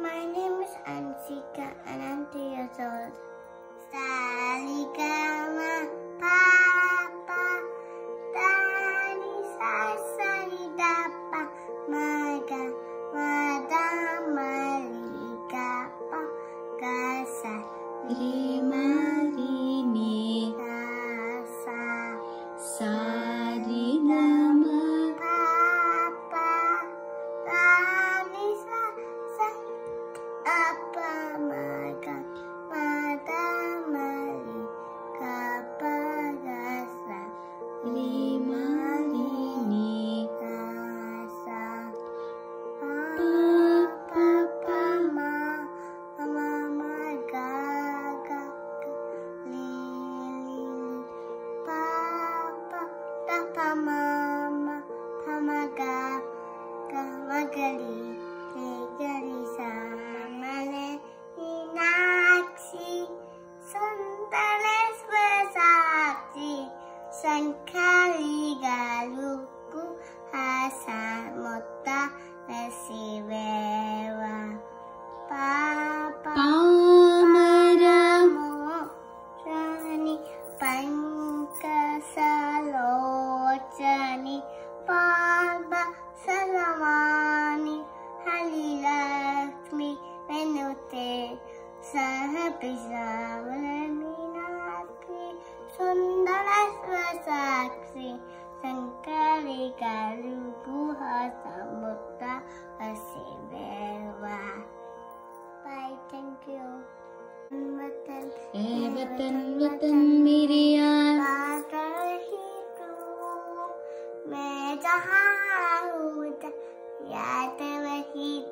My name is Ancika and I'm 3 years old. Saligama papa, dani sa salidapa, maga malika pa kasa Marini kasa Sarigama papa, dani sa apa maga malika pa kasa Marini kasa Papa mama gaga lili papa tapa mama gaga magali tegali Shyamale Meenakshi Sundare Swasachi Sankari Galuku Hasan Mutta Nasivewa Papa Pamaramu Rani Pankasalochani Paba Salamani Halilakshmi Venute Sahapisavale Meenakshi Sundara Swasakshi Sankari Galuku Hasamutta Asivewa. Bye, thank you. वतन वतन मेरे यार मैं जहाँ हूँ याद वही